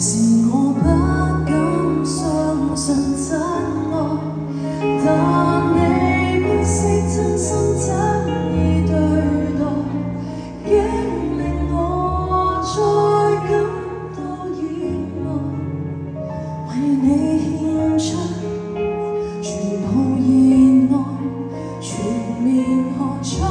是我不敢相信真愛，但你不識真心真意對待，竟令我再感到意外，為你獻出全部熱愛，全面喝彩。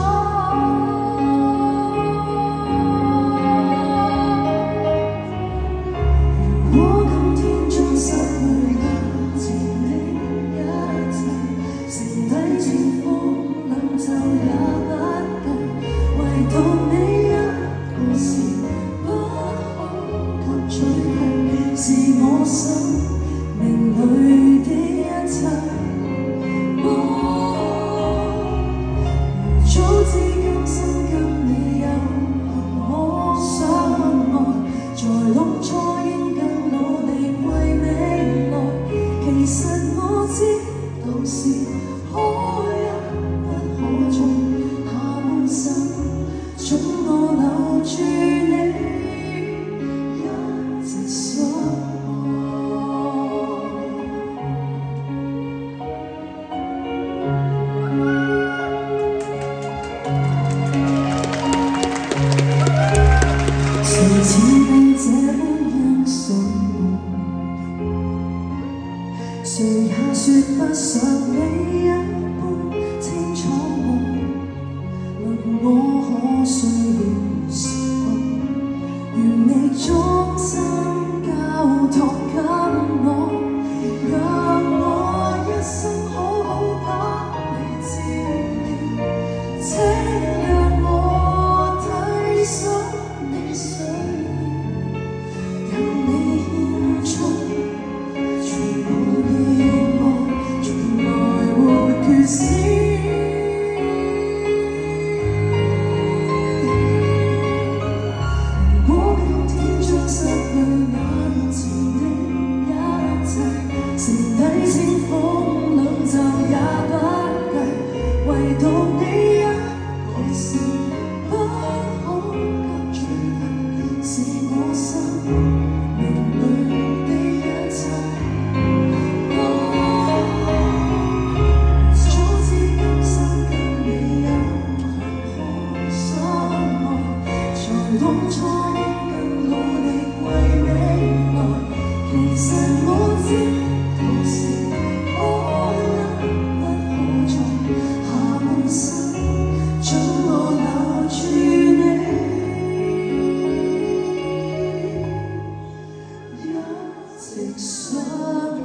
我今天將失去眼前的一切，剩低前方兩袖也不計，唯獨你一個是不可及取替，是我生命裡的一切。早知今生跟你有幸可相愛，在當初應更努力為未來。其實我知道是可一不可再，下半生總我留住你，一直相誰似你這般欣賞我？誰也說不上你一般清楚我，問我可需要什麼？願你終身交託給我，讓我一生好好把你照料。請讓我體恤你需要，任你獻出全部熱愛，從來沒缺少。如果今天將失去眼前的一切，剩低清風兩袖也不計，唯獨你一個是不可及取替，是我生命裡的一切。早知今生跟你有幸可相愛，在當初應更努力為未來。其實我知道是可一不可再，下半生總我留住你，一直相愛。